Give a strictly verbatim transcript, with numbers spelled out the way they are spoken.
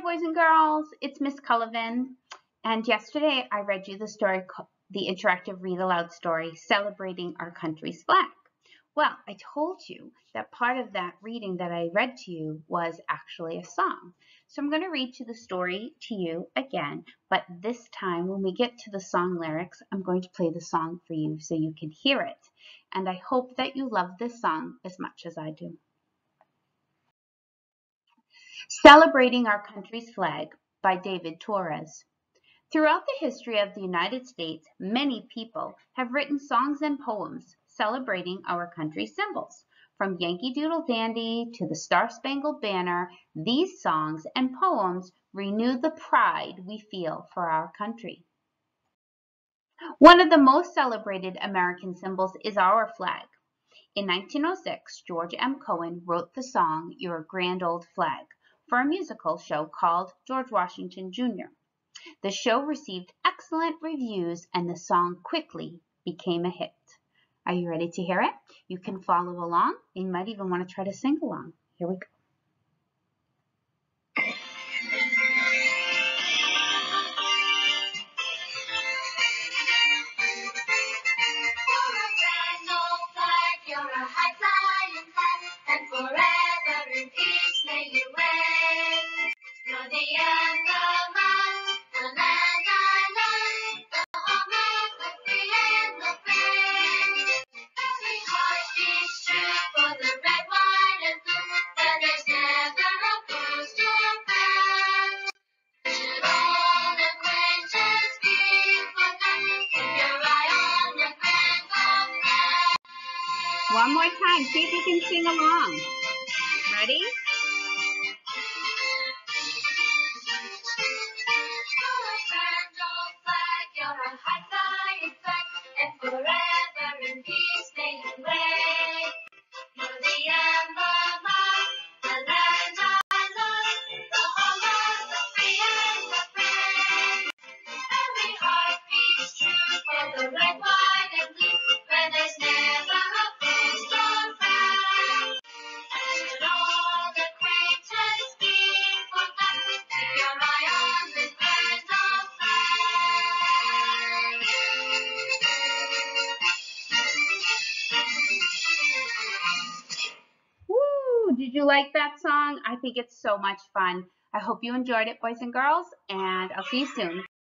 boys and girls. It's Miss Cullivan. And yesterday I read you the story, the interactive read aloud story, Celebrating Our Country's Flag. Well, I told you that part of that reading that I read to you was actually a song. So I'm going to read to the story to you again, but this time when we get to the song lyrics, I'm going to play the song for you so you can hear it. And I hope that you love this song as much as I do. Celebrating Our Country's Flag by David Torres. Throughout the history of the United States, many people have written songs and poems celebrating our country's symbols. From Yankee Doodle Dandy to the Star-Spangled Banner, these songs and poems renew the pride we feel for our country. One of the most celebrated American symbols is our flag. In nineteen oh six, George M. Cohan wrote the song Your Grand Old Flag for a musical show called George Washington Junior The show received excellent reviews and the song quickly became a hit. Are you ready to hear it? You can follow along. You might even want to try to sing along. Here we go. One more time, see if you can sing along. Ready? Did you like that song? I think it's so much fun. I hope you enjoyed it, boys and girls, and I'll see you soon.